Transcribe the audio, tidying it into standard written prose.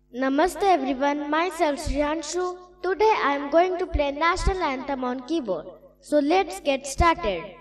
Namaste everyone, myself Shrihanshu. Today I am going to play National Anthem on keyboard. So let's get started.